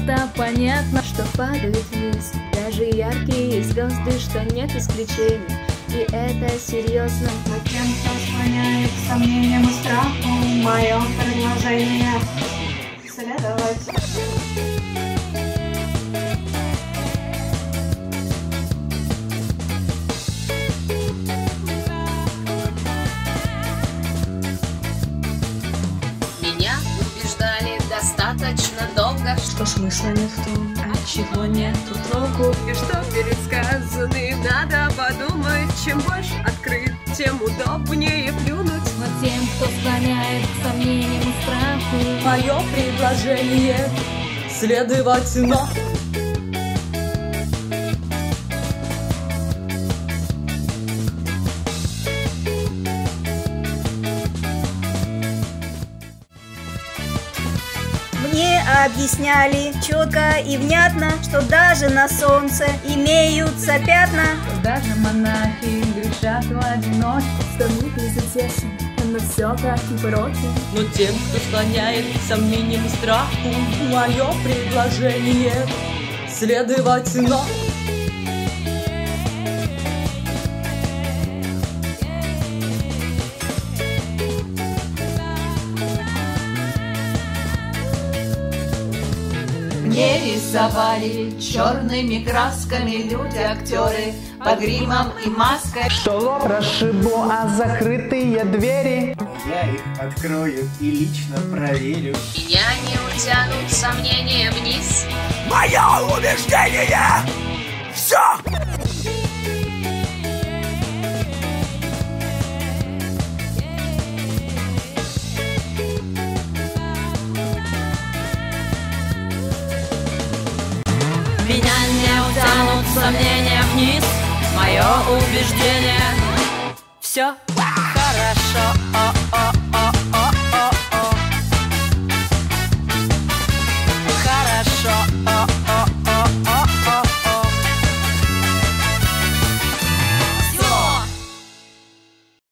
просто понятно, что падают вниз даже яркие звезды, что нет исключений. И это серьезно. Но тем, кто склоняет к сомнениям и страху, мое предложение следовать. Меня убеждали достаточно долго, Что смысла нет в том, от чего нету толку. И что перед сказанным надо подумать. Чем больше открыт, тем удобнее плюнуть. Но тем, кто склоняет к сомнениям и страху, Мое предложение следовать на. Мне объясняли четко и внятно, что даже на солнце имеются пятна. даже монахи грешат в одиночку. Что мир безутешен, но все как и пороки. Но тем, кто склоняет к сомнениям и страху, мое предложение следовать на. мне рисовали черными красками люди-актеры по гримам и маскам. Что расшибу, а закрытые двери. Я их открою и лично проверю. Меня не утянут сомнения вниз. Мое убеждение! Все! Меня не утянут сомнения вниз. Мое убеждение. Все.